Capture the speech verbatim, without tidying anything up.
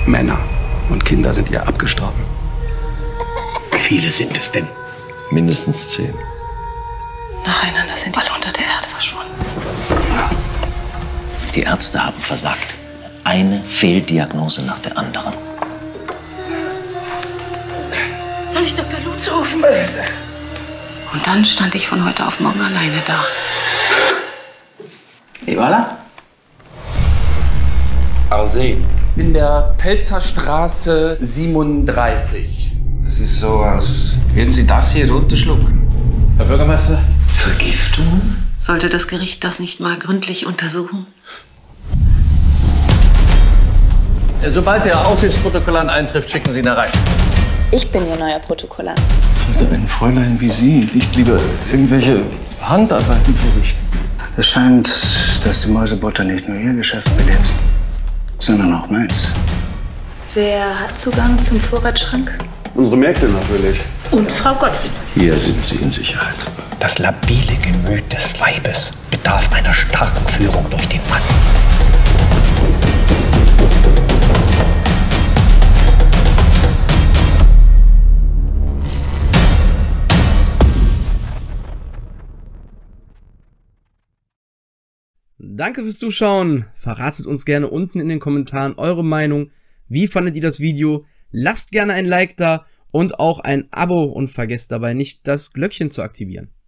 Männer und Kinder sind ihr abgestorben. Wie viele sind es denn? Mindestens zehn. Nacheinander sind alle unter der Erde verschwunden. Die Ärzte haben versagt. Eine Fehldiagnose nach der anderen. Soll ich Doktor Lutz rufen? Und dann stand ich von heute auf morgen alleine da. Et voilà. Arsen. In der Pelzer Straße siebenunddreißig. Es ist so, als würden Sie das hier runterschlucken. Herr Bürgermeister? Vergiftung? Sollte das Gericht das nicht mal gründlich untersuchen? Sobald der Aussichtsprotokollant eintrifft, schicken Sie ihn da rein. Ich bin Ihr neuer Protokollant. Sollte ein Fräulein wie Sie nicht lieber irgendwelche Handarbeiten verrichten? Es scheint, dass die Mäusebutter nicht nur Ihr Geschäft belebt, sondern auch meins. Wer hat Zugang zum Vorratsschrank? Unsere Mägde natürlich. Und Frau Gottfried. Hier sind Sie in Sicherheit. Das labile Gemüt des Weibes bedarf einer starken Führung durch den Mann. Danke fürs Zuschauen. Verratet uns gerne unten in den Kommentaren eure Meinung. Wie fandet ihr das Video? Lasst gerne ein Like da und auch ein Abo und vergesst dabei nicht, das Glöckchen zu aktivieren.